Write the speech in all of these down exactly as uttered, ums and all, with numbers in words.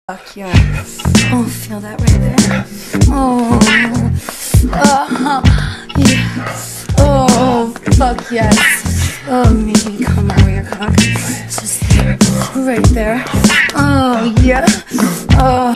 Fuck yeah. Oh, feel that right there. Oh. Uh, yeah. Oh, fuck yes. Oh, make me come over your cock. Just right there. Oh, yeah. Oh.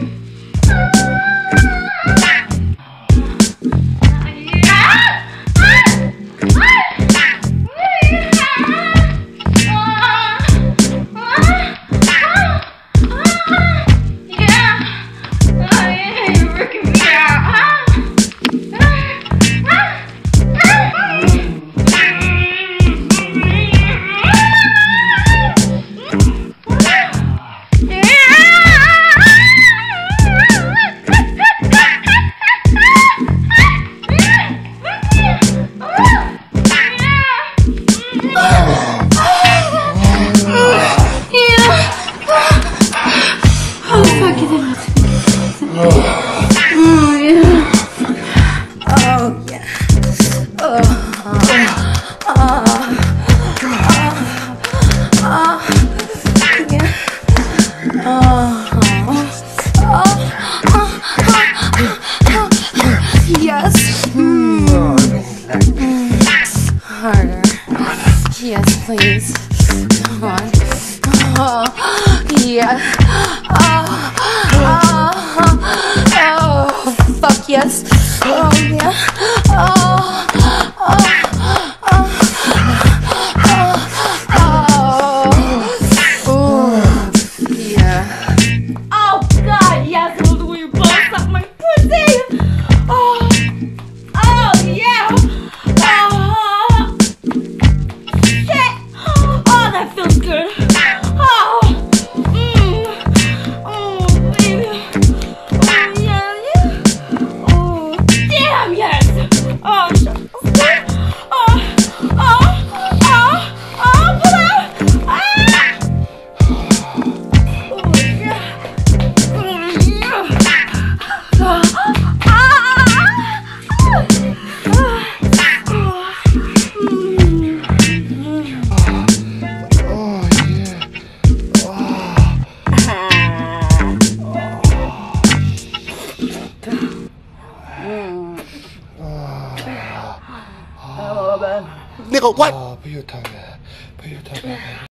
Harder. Yes, please. Come on. Oh, yeah. Oh, oh, oh, fuck yes. Oh, yeah. Oh, oh, oh, oh, oh, yeah. Oh, God, yes, I love the way your balls suck my pussy. Oh, oh, yeah. Oh, shit. Oh, that feels good. Oh, mm. Oh, baby. Oh, yeah, yeah. Oh, damn, yes. Oh, shit. Oh, oh, oh, oh, pull out. Ah. Oh, yeah. Oh, yeah. Oh, Nigga, what?